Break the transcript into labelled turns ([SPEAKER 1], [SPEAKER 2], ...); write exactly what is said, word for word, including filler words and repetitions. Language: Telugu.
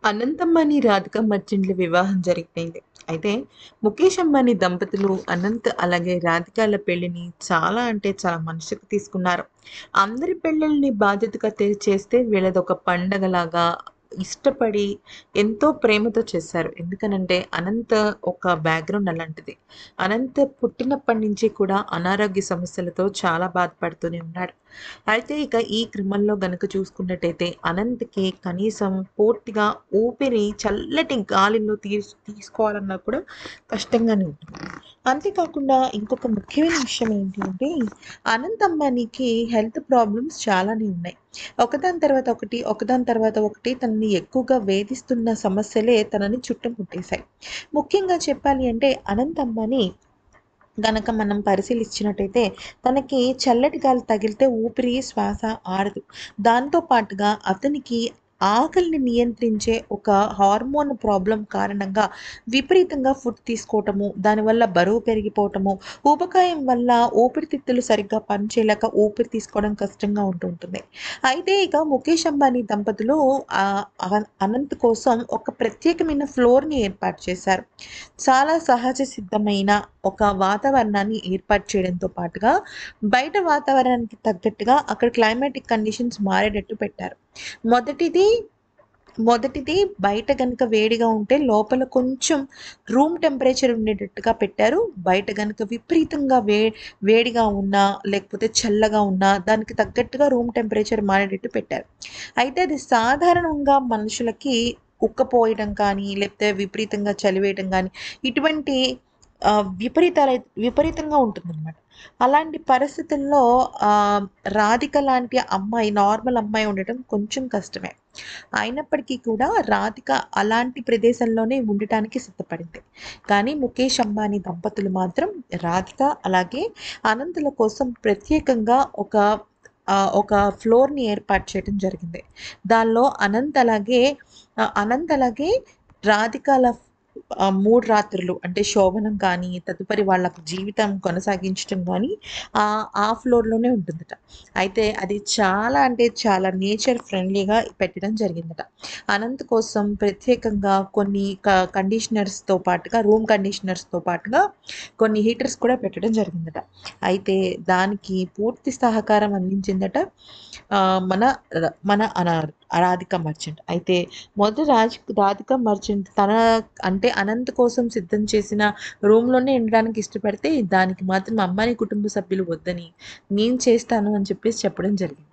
[SPEAKER 1] అనంత్ అంబానీ, రాధికా మర్చెంట్‌ల వివాహం జరిగిపోయింది. అయితే ముఖేష్ అంబానీ దంపతులు అనంత్ అలాగే రాధికాల పెళ్లిని చాలా అంటే చాలా మనసుకు తీసుకున్నారు. అందరి పెళ్ళిల్ని బాధ్యతగా తె చేస్తే వీళ్ళదొక పండగలాగా ఇష్టపడి ఎంతో ప్రేమతో చేశారు. ఎందుకనంటే అనంత్ ఒక బ్యాక్‌గ్రౌండ్ అలాంటిది. అనంత్ పుట్టినప్పటి నుంచి కూడా అనారోగ్య సమస్యలతో చాలా బాధపడుతూనే ఉన్నాడు. అయితే ఇక ఈ క్రమంలో గనక చూసుకున్నట్టయితే అనంత్‌కి కనీసం పూర్తిగా ఊపిరి చల్లటి గాలిలో తీస్ తీసుకోవాలన్నా కూడా కష్టంగానే ఉంటుంది. అంతేకాకుండా ఇంకొక ముఖ్యమైన విషయం ఏంటి అంటే అనంత్ అంబానీకి హెల్త్ ప్రాబ్లమ్స్ చాలానే ఉన్నాయి. ఒకదాని తర్వాత ఒకటి, ఒకదాని తర్వాత ఒకటి తనని ఎక్కువగా వేధిస్తున్న సమస్యలే తనని చుట్టుముట్టేశాయి. ముఖ్యంగా చెప్పాలి అంటే అనంత్ అంబానీ గనక మనం పరిశీలించినట్టయితే తనకి చల్లటి గాలి తగిలితే ఊపిరి, శ్వాస ఆడదు. దాంతో పాటుగా అతనికి ఆకలిని నియంత్రించే ఒక హార్మోన్ ప్రాబ్లమ్ కారణంగా విపరీతంగా ఫుడ్ తీసుకోవటము, దానివల్ల బరువు పెరిగిపోవటము, ఊబకాయం వల్ల ఊపిరితిత్తులు సరిగ్గా పనిచేయలేక ఊపిరి తీసుకోవడం కష్టంగా ఉంటూ ఉంటుంది. అయితే ఇక ముఖేష్ అంబానీ దంపతులు ఆహ్, అ అనంత్ కోసం ఒక ప్రత్యేకమైన ఫ్లోర్‌ని ఏర్పాటు చేశారు. చాలా సహజ సిద్ధమైన ఒక వాతావరణాన్ని ఏర్పాటు చేయడంతో పాటుగా, బయట వాతావరణానికి తగ్గట్టుగా అక్కడ క్లైమాటిక్ కండిషన్స్ మారేటట్టు పెట్టారు. మొదటిది మొదటిది బయట గనుక వేడిగా ఉంటే లోపల కొంచెం రూమ్ టెంపరేచర్ ఉండేటట్టుగా పెట్టారు. బయట గనుక విపరీతంగా వే వేడిగా ఉన్నా, లేకపోతే చల్లగా ఉన్నా దానికి తగ్గట్టుగా రూమ్ టెంపరేచర్ మారేటట్టు పెట్టారు. అయితే అది సాధారణంగా మనుషులకి ఉక్కపోయడం కానీ, లేకపోతే విపరీతంగా చలి వేయడం గానీ, ఇటువంటి ఆహ్, విపరీతాలై విపరీతంగా ఉంటుందనమాట. అలాంటి పరిస్థితుల్లో ఆహ్, రాధిక లాంటి అమ్మాయి, నార్మల్ అమ్మాయి ఉండటం కొంచెం కష్టమే. అయినప్పటికీ కూడా రాధిక అలాంటి ప్రదేశంలోనే ఉండటానికి సిద్ధపడింది. కానీ ముఖేష్ అంబానీ దంపతులు మాత్రం రాధిక అలాగే అనంతుల కోసం ప్రత్యేకంగా ఒక ఆహ్, ఒక ఫ్లోర్‌ని ఏర్పాటు చేయడం జరిగింది. దానిలో అనంత్ అలాగే ఆహ్, అనంత్ అలాగే రాధికల ఆహ్, మూడు రాత్రులు అంటే శోభనం కానీ, తదుపరి వాళ్ళ జీవితం కొనసాగించటం గానీ ఆహ్, ఆ ఫ్లోర్‌లోనే ఉంటుందట. అయితే అది చాలా అంటే చాలా నేచర్ ఫ్రెండ్లీగా పెట్టడం జరిగిందట. అనంత్ కోసం ప్రత్యేకంగా కొన్ని క కండిషనర్స్‌తో పాటుగా రూమ్ కండిషనర్స్‌తో పాటుగా కొన్ని హీటర్స్ కూడా పెట్టడం జరిగిందట. అయితే దానికి పూర్తి సహకారం అందించిందట ఆహ్, మన ర మన అనా రాధిక మర్చెంట్. అయితే మొదట రాజ్ రాధిక మర్చెంట్ తన అంటే అనంత్ కోసం సిద్ధం చేసిన రూమ్‌లోనే ఉండడానికి ఇష్టపడితే, దానికి మాత్రం అంబానీ కుటుంబ సభ్యులు వద్దని, నేను చేస్తాను అని చెప్పేసి చెప్పడం జరిగింది.